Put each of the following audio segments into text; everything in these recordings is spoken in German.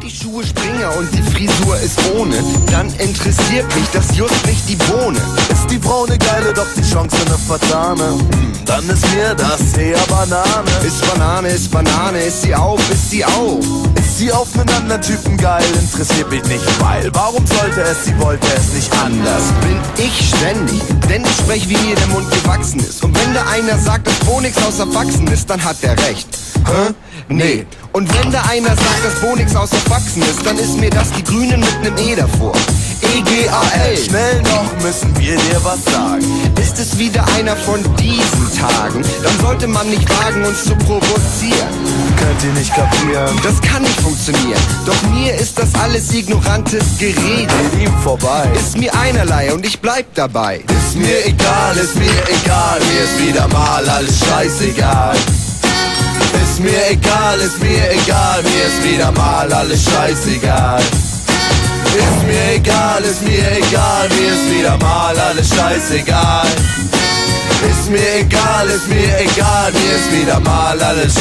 die Schuhe Springer und die Frisur ist ohne, dann interessiert mich das just nicht die Bohne. Ist die Frau ne geile, doch die Chance ne vertane? Dann ist mir das eher Banane. Ist Banane, ist sie auf, ist sie auf. Ist sie auf nen anderen Typen geil, interessiert mich nicht, weil warum sollte es, sie wollte es nicht anders. Bin ich ständig, denn ich sprech wie mir der Mund gewachsen ist. Und wenn da einer sagt, dass wo nix außer Wachsen ist, dann hat er recht. Hä? Nee. Und wenn da einer sagt, dass wo nix außer Wachsen ist, dann ist mir das die Grünen mit nem E davor. EGAL. Schnell noch müssen wir dir was sagen. Ist es wieder einer von diesen Tagen, dann sollte man nicht wagen, uns zu provozieren. Könnt ihr nicht kapieren? Das kann nicht funktionieren, doch mir ist das alles ignorantes Gerede. Geht ihm vorbei. Ist mir einerlei und ich bleib dabei. Ist mir egal, mir ist wieder mal alles scheißegal. Ist mir egal, mir ist wieder mal alles scheißegal. Ist mir egal, mir ist wieder mal alles scheißegal. Ist mir egal, mir ist wieder mal alles.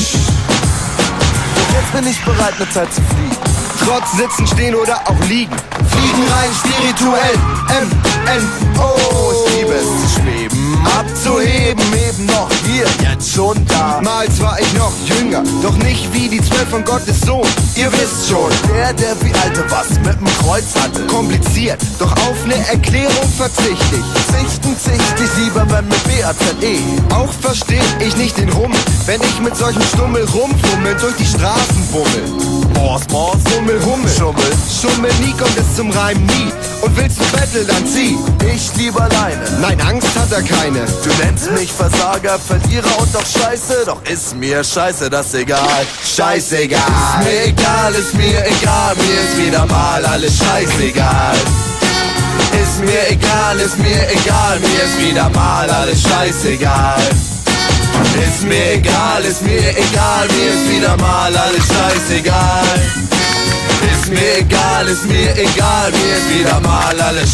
Und jetzt bin ich bereit, ne Zeit zu fliegen. Trotz Sitzen, Stehen oder auch Liegen. Fliegen rein spirituell, M-N-O. Ich liebe es zu schweben, abzuheben, eben noch hier, jetzt schon da. Mal war ich noch jünger, doch nicht wie die 12 von Gottes Sohn. Ihr wisst schon, der wie Alte was mit dem Kreuz hatte. Kompliziert, doch auf ne Erklärung verzicht ich. Zicht ich lieber, wenn mit B-A-Z-E. Auch versteh ich nicht den Rummel, wenn ich mit solchem Stummel rumfummel durch die Straßen bummel. Mors, Hummel, Schummel. Schummel, nie kommt es zum Reim, nie. Und willst du Battle, dann zieh. Ich lieber alleine. Nein, Angst hat er keine. Du nennst mich Versager, Verlierer und doch scheiße. Doch ist mir scheiße, das egal. Scheißegal. Ist mir egal, mir ist wieder mal alles scheißegal. Ist mir egal, mir ist wieder mal alles scheißegal. Ist mir egal, mir ist wieder mal alles scheißegal. Ist mir egal, mir ist wieder mal alles.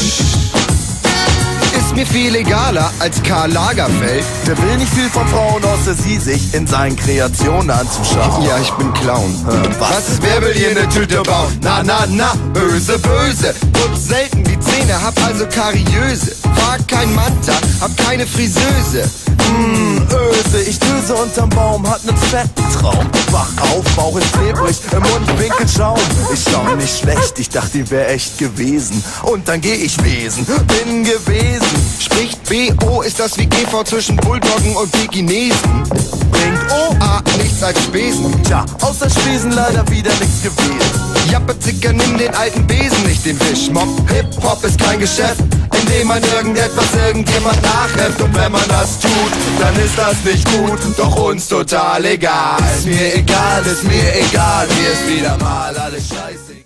Ist mir viel egaler als Karl Lagerfeld. Der will nicht viel von Frauen, außer sie sich in seinen Kreationen anzuschauen. Ja, ich bin Clown. Was ist, wer will hier ne Tüte bauen? Na, böse. Putz selten die Zähne, hab also Kariöse. War kein Manta, hab keine Friseuse. Öse, ich döse unterm Baum, hat nen fetten Traum. Wach auf, Bauch ist klebrig, im Mundwinkel Schaum. Ich schau nicht schlecht, ich dachte, die wär echt gewesen. Und dann geh ich wesen, bin gewesen. Spricht B.O. ist das wie GV zwischen Bulldoggen und Pekinesen. Bringt O.A. nichts als Spesen. Tja, außer Spesen leider wieder nichts gewesen. Jappe Zicker, nimm den alten Besen, nicht den Wischmopp. Hip-Hop ist kein Geschäft, in dem man irgendjemand nachhält. Und wenn man das tut, dann ist das nicht gut, doch uns total egal. Ist mir egal, mir ist wieder mal alles scheiße.